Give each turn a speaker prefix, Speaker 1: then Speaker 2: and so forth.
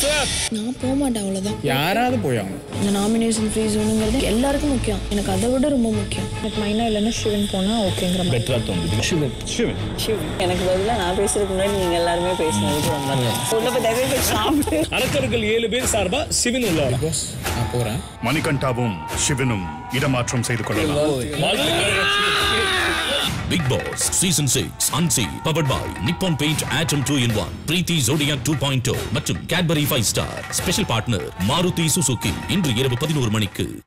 Speaker 1: நான் போக மாட்டேன் அவ்வளவுதான்.
Speaker 2: யாராவது போயாங்க.
Speaker 1: இந்த நாமினேஷன் ஃப்ரீ ஜோனுங்கிறது எல்லாருக்கும் முக்கியம். எனக்கு அதை விட ரொம்ப முக்கியம். எனக்கு மைனா இல்லைன்னா சிவன் போனா ஓகேங்கிற மாதிரி
Speaker 2: பெட்டரா தோணுது. சிவன் சிவன்
Speaker 3: சிவன் எனக்கு பதிலாக நான் பேசுறதுக்கு முன்னாடி நீங்க எல்லாருமே பேசினதுக்கு ரொம்ப நன்றி.
Speaker 2: அரக்கர்கள் 7 பேர் சார்பா சிவன் உள்ளார். நான் போறேன்.
Speaker 4: மணிகண்டாவும் சிவனும் இடமாற்றம் செய்து கொள்ளலாம்.
Speaker 5: Big Boss Season 6 Unsee powered by Nippon Paint Atom 2-in-1 Preeti Zodiac 2.0 மற்றும் Cadbury 5 Star Special Partner Maruti Suzuki இன்று இரவு 11 மணிக்கு